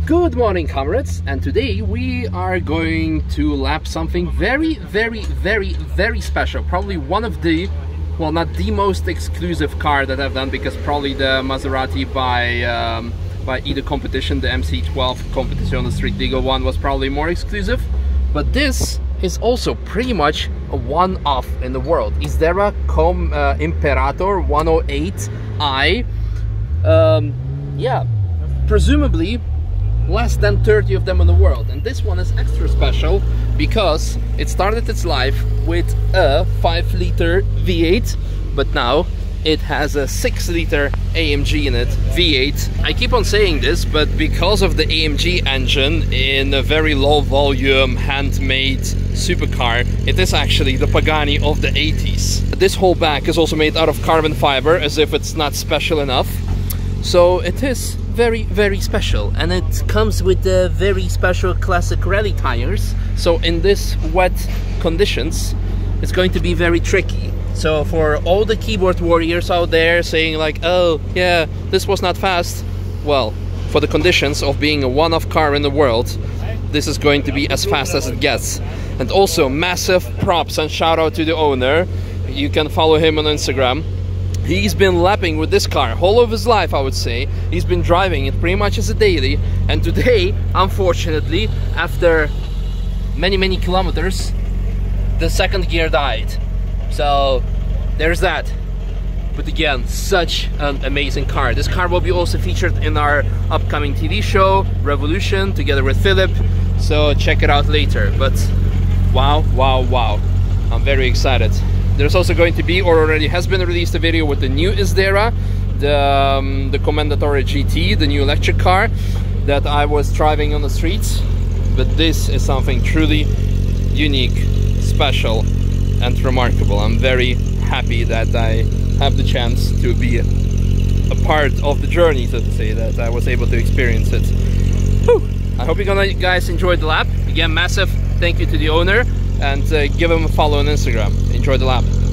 Good morning, comrades, and today we are going to lap something very special. Probably one of the, well, not the most exclusive car that I've done, because probably the Maserati by either competition, the MC12 Competizione Street Legal one was probably more exclusive, but this is also pretty much a one-off in the world. Isdera Imperator 108i. Yeah, presumably less than 30 of them in the world, and this one is extra special because it started its life with a 5-liter V8, but now it has a 6-liter AMG in it, V8. I keep on saying this, but because of the AMG engine in a very low volume handmade supercar, it is actually the Pagani of the 80s. This whole back is also made out of carbon fiber, as if it's not special enough. So it is very special, and it comes with the very special classic rally tires. So in this wet conditions, it's going to be very tricky. So for all the keyboard warriors out there saying like, oh yeah, this was not fast, well, for the conditions of being a one-off car in the world, this is going to be as fast as it gets. And also massive props and shout out to the owner. You can follow him on Instagram. He's been lapping with this car whole of his life, I would say. He's been driving it pretty much as a daily, and today, unfortunately, after many kilometers, the second gear died. So there's that. But again, such an amazing car. This car will be also featured in our upcoming TV show, Revolution, together with Philip. So check it out later. But wow. I'm very excited. There's also going to be, or already has been released, a video with the new Isdera, the Commendatore GT, the new electric car that I was driving on the streets. But this is something truly unique, special and remarkable. I'm very happy that I have the chance to be a part of the journey, so to say, that I was able to experience it. Whew. I hope you guys enjoyed the lap. Again, massive thank you to the owner, and give him a follow on Instagram. Enjoy the lap.